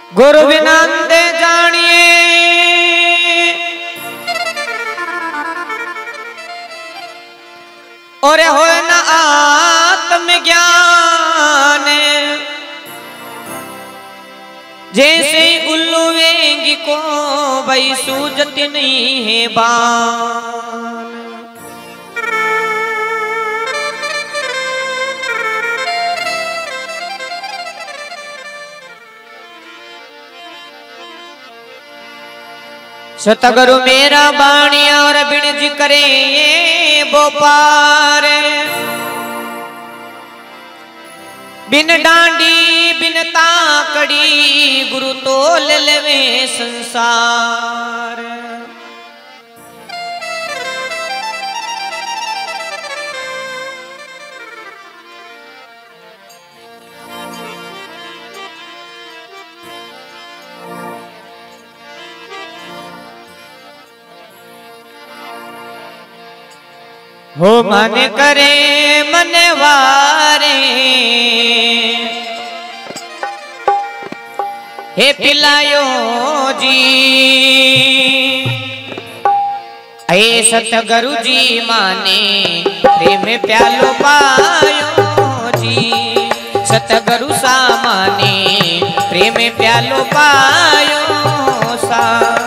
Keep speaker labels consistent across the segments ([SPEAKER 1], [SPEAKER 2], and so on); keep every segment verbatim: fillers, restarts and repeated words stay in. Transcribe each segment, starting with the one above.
[SPEAKER 1] गुरु बिना अंधे जानिए और हो न आत्म ज्ञान जैसे उल्लू वेंगी को भाई सूझत नहीं है बान। सतगुरु मेरा बाणिया और बिन जी करे ये बोपार बिन डांडी बिन ताकड़ी गुरु तोल लेवे संसार। हो मन करे मन वारे हे पिलायो जी ऐ सतगुरु जी माने प्रेम प्यालो पायो जी। सतगुरु सा माने प्रेम प्यालो पायो सा।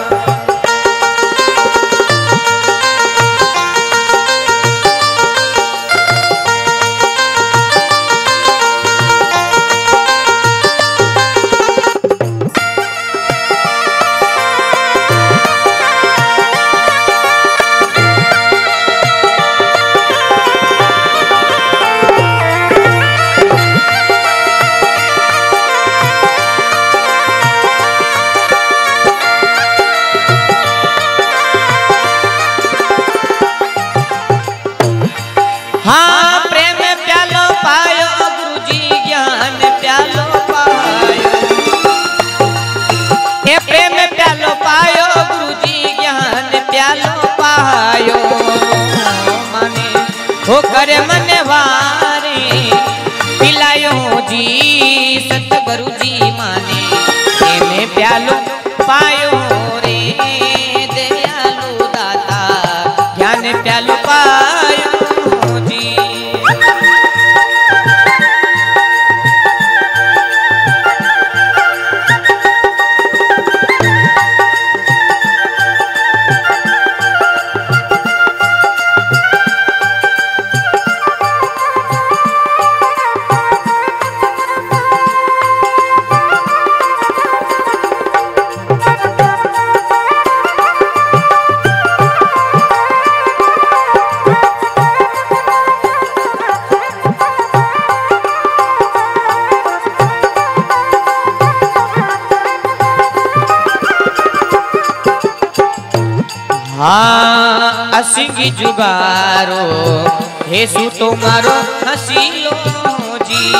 [SPEAKER 1] हाँ प्रेम प्यालो पायो गुरु जी ज्ञान प्यालो पायो। ये प्रेम प्यालो पायो गुरु जी ज्ञान प्यालो पायो। माने हो करे मन वारे पिलायो जी सतगुरु जी माने प्रेम प्यालो पायो रे दयालु दाता ज्ञान प्यालो पायो। हाँ असिंगी जुगारो हे सु तुम्हारो हसीलो जी।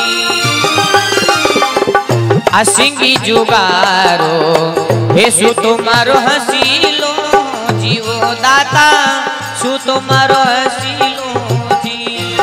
[SPEAKER 1] असिंगी जुगारो हे सु तुम्हारो हसीलो जी। वो दाता सु तुम्हारो हसीलो जी।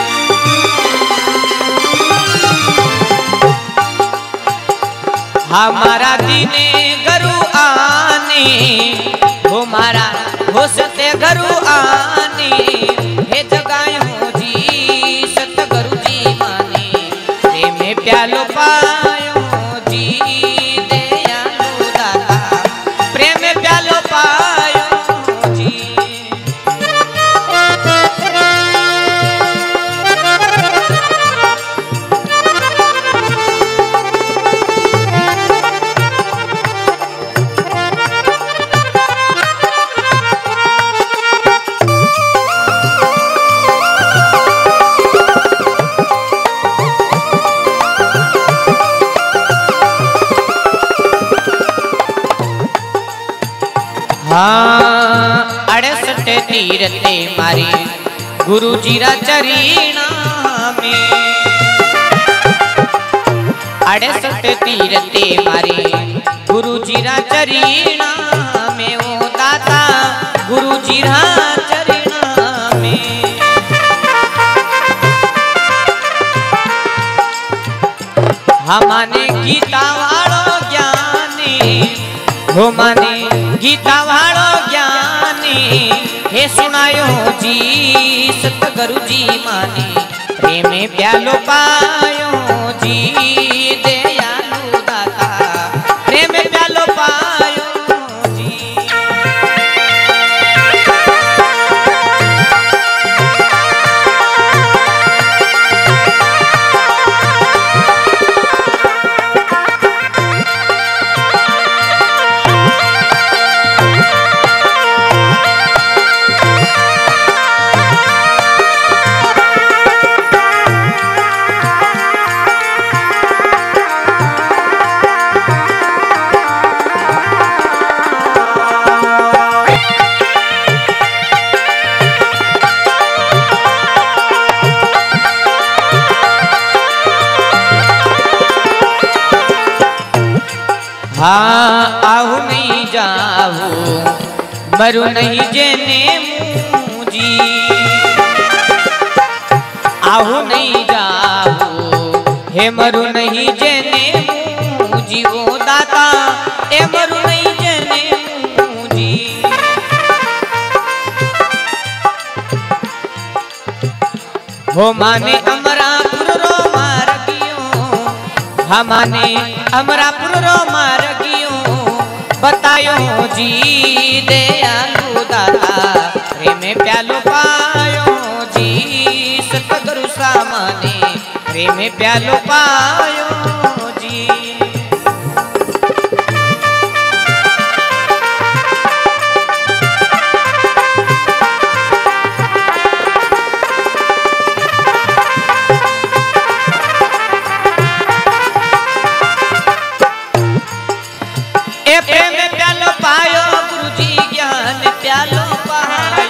[SPEAKER 1] हमारा दिने गरु आने वो मारा हो सत्य गुरु आने हे जगायो जी सतगुरु जी माने प्रेम प्यालो पायो जी। दयालु दाता प्रेम प्यालो पायो जी। हाँ अड़सठ तीरते मारी गुरु जीरा चरीना में। अड़सठ तीरते मारी गुरु जीरा चरीना में। वो दाता गुरु जीरा चरीना में। हमाने गीता वालो ज्ञानी हो माने गीता वालो ज्ञानी हे सुनायो जी सतगुरु जी माने प्रेम प्यालो पायो जी दयालु दाता प्रेम प्यालो पायो जी। हाँ आहू नहीं जाहू मरु नहीं जेने मुझी आहू नहीं जाहू हे मरु नहीं जेने मुझी वो दाता ए मरु नहीं जेने मुझी। हो माने अमरापुर रो मार हमाने अमरापुर रो मार गियो बतायो जी दयालु दाता प्रेम प्यालो पायो जी सतगुरु सामाने प्रेम प्यालो पायो जी। प्रेम प्यालो पायो गुरु जी ज्ञान प्यालो पायो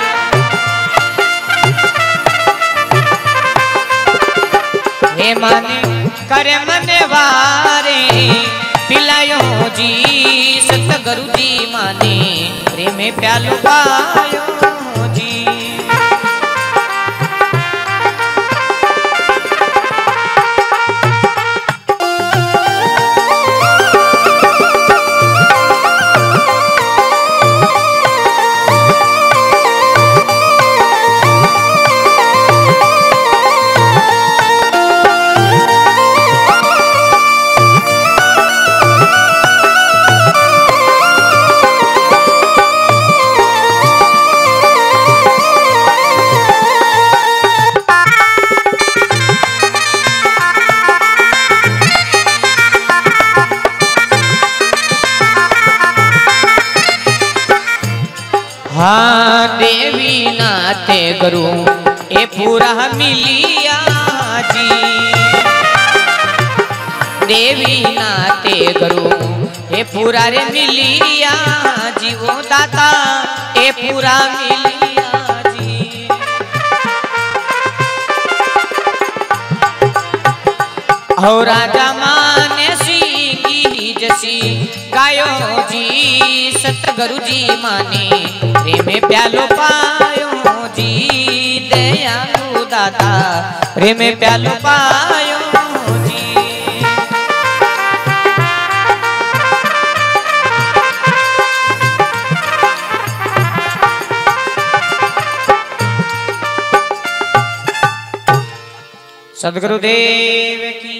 [SPEAKER 1] हे माने करे मने वारे पिलायो जी सतगुरु जी माने प्रेम प्यालो पायो जी। हाँ देवी नाते गुरु ए पूरा मिलिया जी देवी नाते गुरु ए पूरा रे मिलिया जी वो दाता ए पूरा मिलिया जी। हो राजा माने सिंगी जसी गायो जी सतगुरु जी माने प्रेम प्यालो पायो जी दयालु दाता प्रेम प्यालो पायो जी। सद्गुरुदेव की